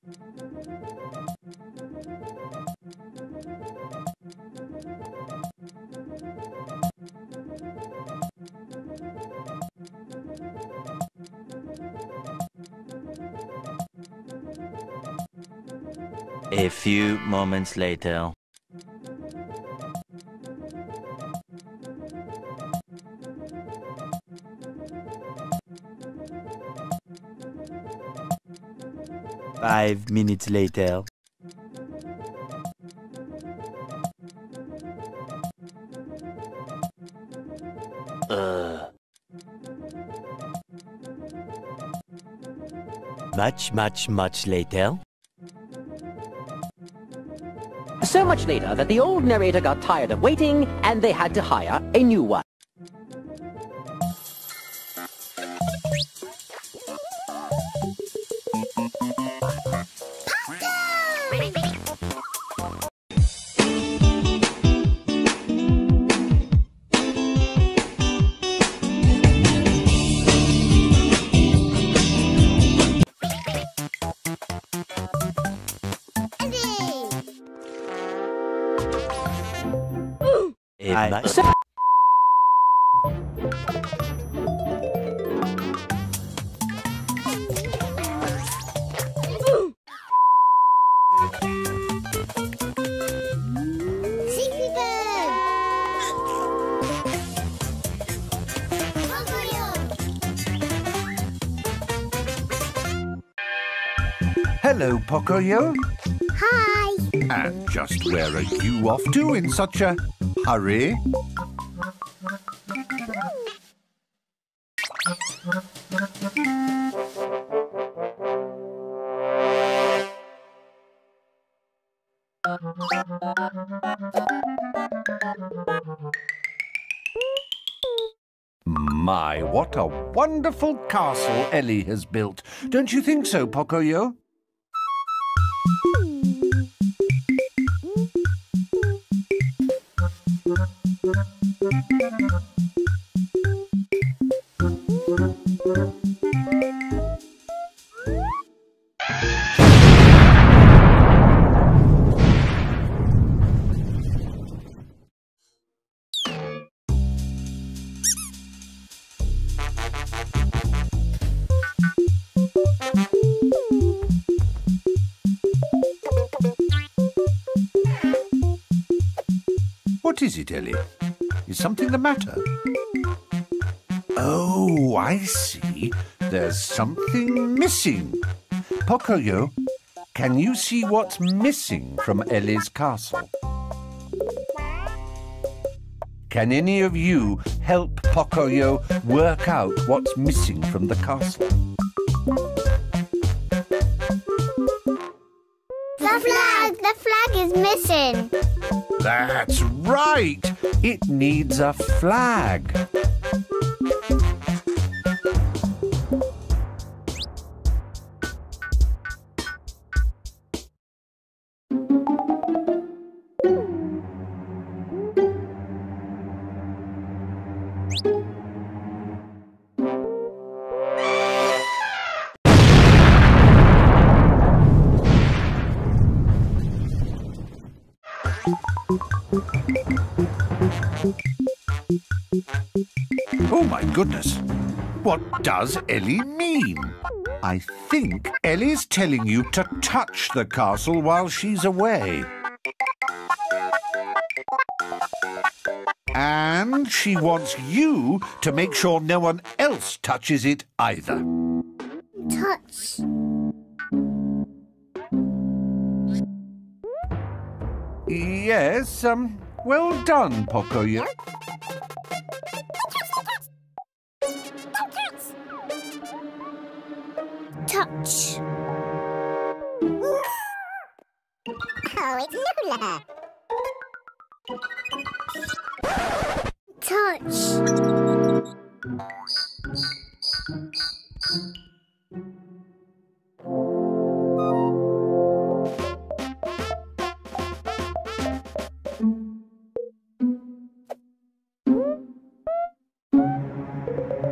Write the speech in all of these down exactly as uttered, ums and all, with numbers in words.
A few moments later. Five minutes later. Uh. Much, much, much later. So much later that the old narrator got tired of waiting and they had to hire a new one. I... So Hello, Pocoyo. Hi. And just where are you off to in such a hurry? My, what a wonderful castle Ellie has built. Don't you think so, Pocoyo? What is it, Ellie? Is something the matter? Oh, I see. There's something missing. Pocoyo, can you see what's missing from Ellie's castle? Can any of you help Pocoyo work out what's missing from the castle? The flag! The flag is missing. That's right! It needs a flag. Oh my goodness! What does Ellie mean? I think Ellie's telling you to touch the castle while she's away. And she wants you to make sure no one else touches it either. Touch. Yes, um, well done, Pocoyo. Touch. Oh, it's Lola. Touch.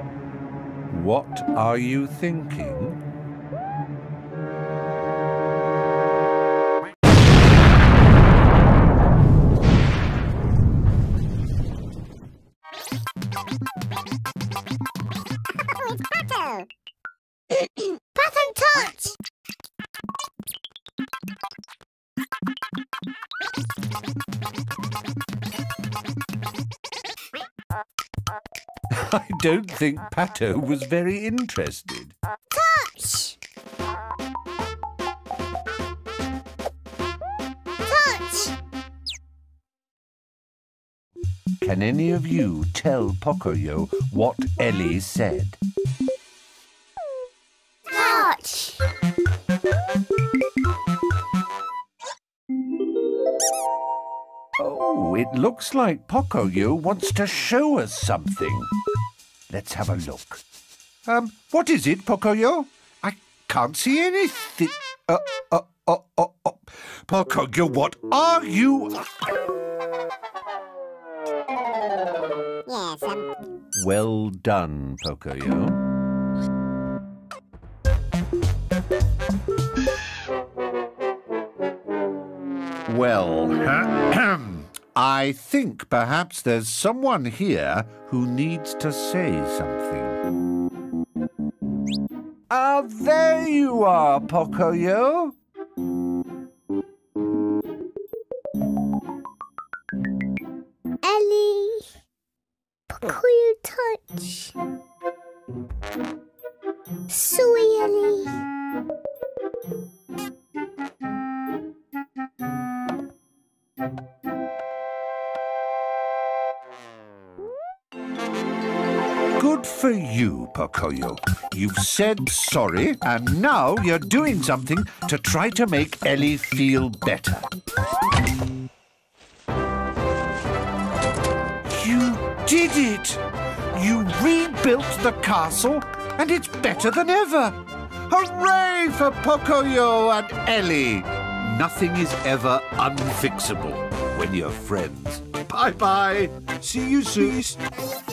What are you thinking? I don't think Pato was very interested. Touch! Touch! Can any of you tell Pocoyo what Ellie said? Touch! Oh, it looks like Pocoyo wants to show us something. Let's have a look. Um, what is it, Pocoyo? I can't see anything. Uh, uh, uh, uh, uh. Pocoyo, what are you? Yes, um... Well done, Pocoyo. Well, I think perhaps there's someone here who needs to say something. Ah, there you are, Pocoyo. Ellie... Pocoyo touch. Sorry, Ellie. Good for you, Pocoyo. You've said sorry, and now you're doing something to try to make Ellie feel better. You did it! You rebuilt the castle, and it's better than ever! Hooray for Pocoyo and Ellie! Nothing is ever unfixable when you're friends. Bye-bye. See you soon.